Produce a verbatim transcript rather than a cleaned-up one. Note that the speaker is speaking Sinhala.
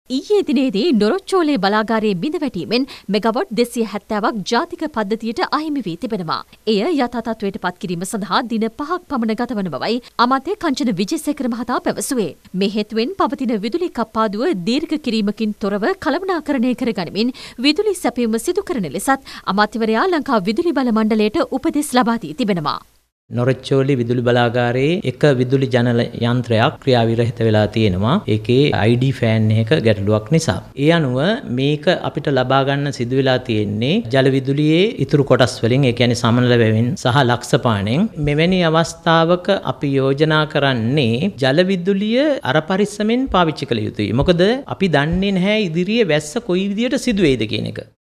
ඊයේ දිනේදී නොරොච්චෝලේ බලාගාරයේ බිඳ වැටීමෙන් මෙගාවොට් දෙසිය හැත්තෑවක් ජාතික පද්ධතියට අහිමි වී තිබෙනවා. එය යථා තත්ත්වයට පත් කිරීම සඳහා දින පහක් පමණ ගත වන බවයි අමාත්‍ය කංචන විජේසේකර මහතා පැවසුවේ. මේ හේතුවෙන් පවතින විදුලි කප්පාදුව දීර්ඝ කිරීමකින් තොරව කළමනාකරණය කර ගනිමින් විදුලි සැපයීම සිදු කරන ලෙසත් අමාත්‍යවරයා ලංකා විදුලි බල මණ්ඩලයට උපදෙස් ලබා දී තිබෙනවා. නොරොච්චෝලේ විදුලි බලාගාරයේ එක විදුලි ජනල යන්ත්‍රයක් ක්‍රියාවිරහිත වෙලා තියෙනවා. ඒකේ ආයි ඩී ෆෑන් එක ගැටලුවක් නිසා. ඒ අනුව මේක අපිට ලබා ගන්න සිදු වෙලා තියෙන්නේ ජල විදුලියේ ඉතුරු කොටස් වලින්, ඒ කියන්නේ සමනල වැවෙන් සහ ලක්ෂපාණෙන්. මෙවැනි අවස්ථාවක අපි යෝජනා කරන්නේ ජල විදුලිය අර පරිස්සමෙන් පාවිච්චි කළ යුතුයි. මොකද අපි දන්නේ නැහැ ඉදිරියේ වැස්ස කොයි විදියට සිදු වෙයිද කියන එක.